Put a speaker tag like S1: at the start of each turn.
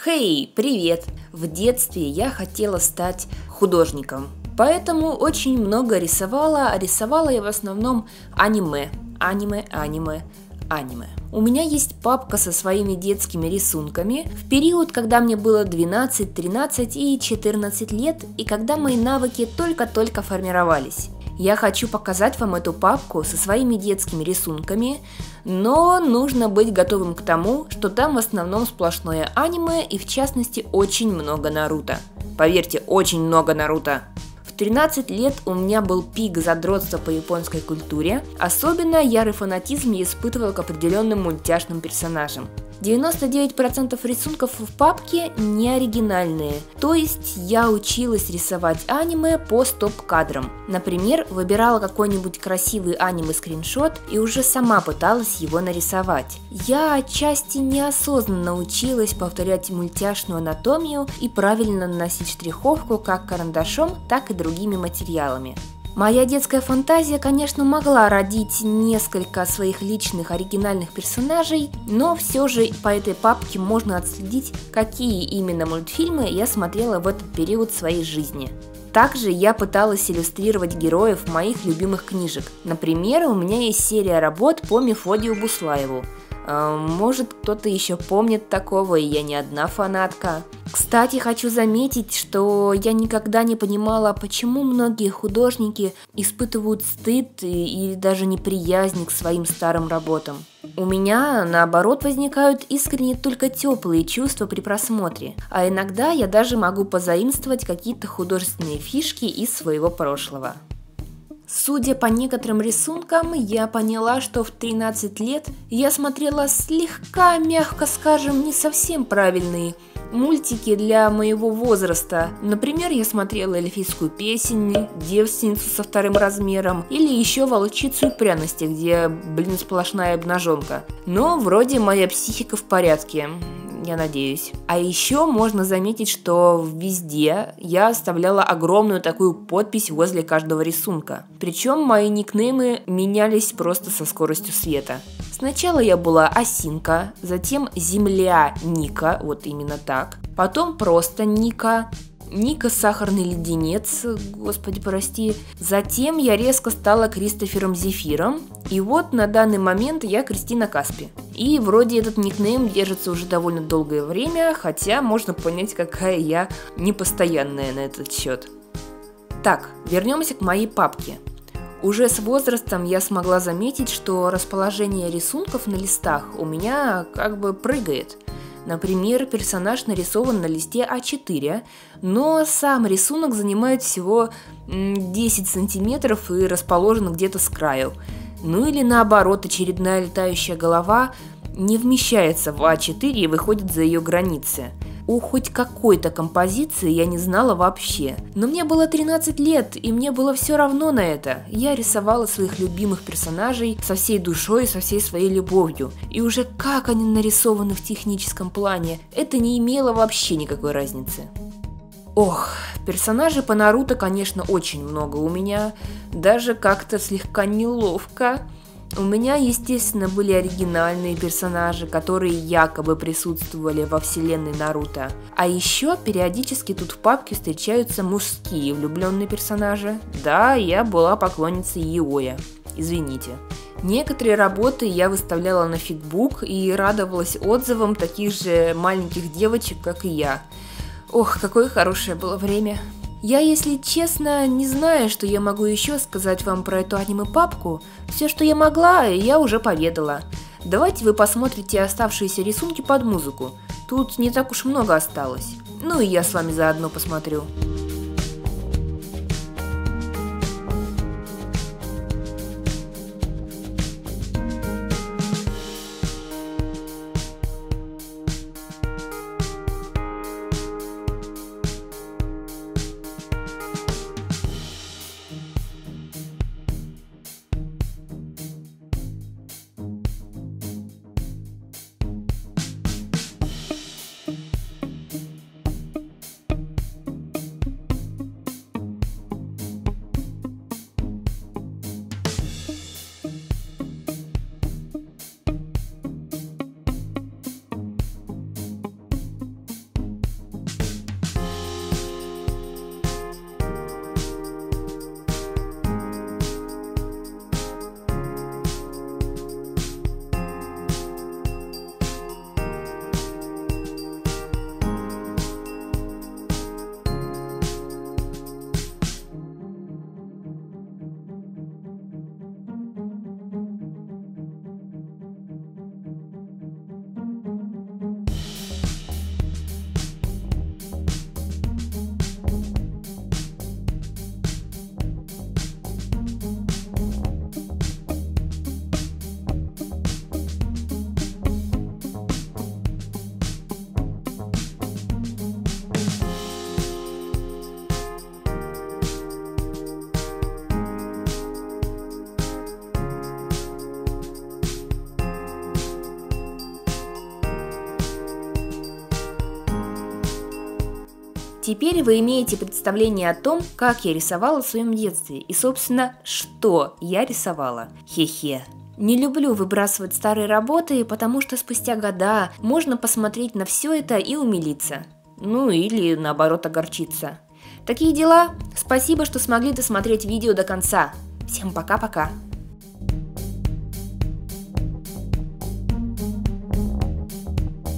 S1: Хей, привет! В детстве я хотела стать художником, поэтому очень много рисовала, а рисовала я в основном аниме. У меня есть папка со своими детскими рисунками в период, когда мне было 12, 13 и 14 лет, и когда мои навыки только-только формировались. Я хочу показать вам эту папку со своими детскими рисунками, но нужно быть готовым к тому, что там в основном сплошное аниме и в частности очень много Наруто. Поверьте, очень много Наруто. В 13 лет у меня был пик задротства по японской культуре, особенно ярый фанатизм я испытывал к определенным мультяшным персонажам. 99% рисунков в папке не оригинальные, то есть я училась рисовать аниме по стоп-кадрам. Например, выбирала какой-нибудь красивый аниме-скриншот и уже сама пыталась его нарисовать. Я отчасти неосознанно училась повторять мультяшную анатомию и правильно наносить штриховку как карандашом, так и другими материалами. Моя детская фантазия, конечно, могла родить несколько своих личных оригинальных персонажей, но все же по этой папке можно отследить, какие именно мультфильмы я смотрела в этот период своей жизни. Также я пыталась иллюстрировать героев моих любимых книжек. Например, у меня есть серия работ по Мефодию Буслаеву. Может, кто-то еще помнит такого, и я не одна фанатка. Кстати, хочу заметить, что я никогда не понимала, почему многие художники испытывают стыд или даже неприязнь к своим старым работам. У меня, наоборот, возникают искренне только теплые чувства при просмотре, а иногда я даже могу позаимствовать какие-то художественные фишки из своего прошлого. Судя по некоторым рисункам, я поняла, что в 13 лет я смотрела слегка, мягко скажем, не совсем правильные мультики для моего возраста. Например, я смотрела эльфийскую песнь, девственницу со вторым размером или еще волчицу и пряности, где, сплошная обнаженка. Но вроде моя психика в порядке. Я надеюсь. А еще можно заметить, что везде я оставляла огромную такую подпись возле каждого рисунка. Причем мои никнеймы менялись просто со скоростью света. Сначала я была Осинка, затем Земля Ника, вот именно так. Потом просто Ника. Ника Сахарный Леденец, господи прости. Затем я резко стала Кристофером Зефиром. И вот на данный момент я Кристина Каспи. И вроде этот никнейм держится уже довольно долгое время, хотя можно понять, какая я непостоянная на этот счет. Так, вернемся к моей папке. Уже с возрастом я смогла заметить, что расположение рисунков на листах у меня как бы прыгает. Например, персонаж нарисован на листе А4, но сам рисунок занимает всего 10 сантиметров и расположен где-то с краю. Ну или наоборот, очередная летающая голова не вмещается в А4 и выходит за ее границы. О хоть какой-то композиции я не знала вообще. Но мне было 13 лет, и мне было все равно на это. Я рисовала своих любимых персонажей со всей душой и со всей своей любовью. И уже как они нарисованы в техническом плане, это не имело вообще никакой разницы. Ох, персонажей по Наруто, конечно, очень много у меня. Даже как-то слегка неловко. У меня, естественно, были оригинальные персонажи, которые якобы присутствовали во вселенной Наруто. А еще периодически тут в папке встречаются мужские влюбленные персонажи. Да, я была поклонницей Яоя. Извините. Некоторые работы я выставляла на фигбук и радовалась отзывам таких же маленьких девочек, как и я. Ох, какое хорошее было время. Я, если честно, не знаю, что я могу еще сказать вам про эту аниме-папку. Все, что я могла, я уже поведала. Давайте вы посмотрите оставшиеся рисунки под музыку. Тут не так уж много осталось. Ну и я с вами заодно посмотрю. Теперь вы имеете представление о том, как я рисовала в своем детстве и, собственно, что я рисовала. Хе-хе. Не люблю выбрасывать старые работы, потому что спустя года можно посмотреть на все это и умилиться. Ну или наоборот огорчиться. Такие дела. Спасибо, что смогли досмотреть видео до конца. Всем пока-пока.